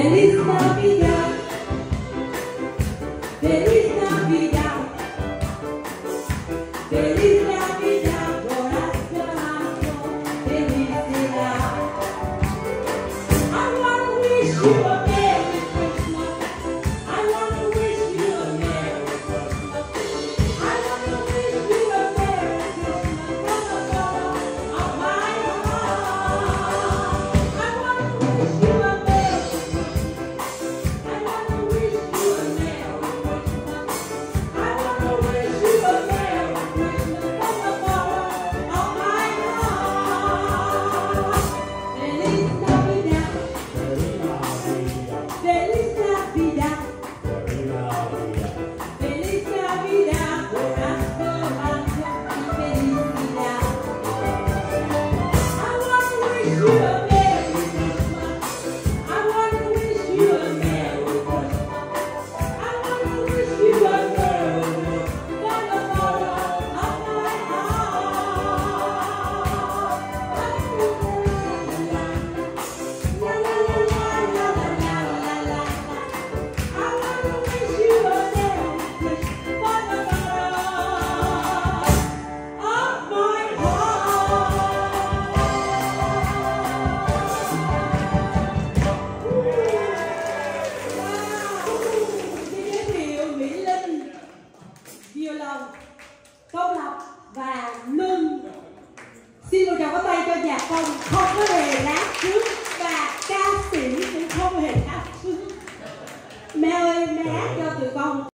Feliz Navida, Feliz Navida, Feliz Navida, corazón, felicidad. I want to wish you a Merry Christmas. I want to wish you a Merry Christmas. I want to wish you a Merry Christmas from the bottom of my heart. I want to wish you a Merry Christmas. I want to wish you a Merry Christmas. I want to wish you a Merry Christmas from the bottom of my heart. Feliz Navida, Feliz Navida, Feliz Navida, corazón ancho y felicidad. I want to wish you a Merry Christmas. I want to wish you a Merry Christmas. I want to wish you a Merry Christmas from the bottom of my heart. La la la la la la la la la. I want to wish you a Merry Christmas from the bottom of my Xin giới thiệu Mỹ Linh, Violon, Công Lập và Luân. Xin một tràng pháo tay cho nhạc không có đề lát trước.